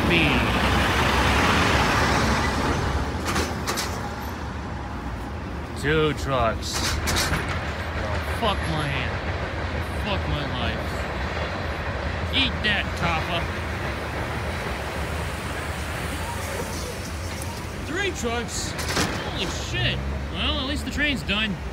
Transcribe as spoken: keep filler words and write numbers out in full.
speed. Two trucks. Oh, fuck my hand. Fuck my life. Eat that, Toppa. Three trucks? Holy shit. Well, at least the train's done.